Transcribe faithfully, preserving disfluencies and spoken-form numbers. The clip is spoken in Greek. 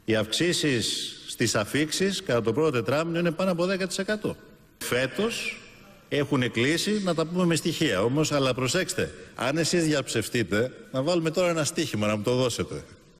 Οι αυξήσεις στις αφίξεις κατά το πρώτο τετράμινο είναι πάνω από δέκα τοις εκατό. Φέτος έχουν κλείσει, να τα πούμε με στοιχεία όμως, αλλά προσέξτε, αν εσείς διαψευστείτε, να βάλουμε τώρα ένα στοίχημα να μου το δώσετε.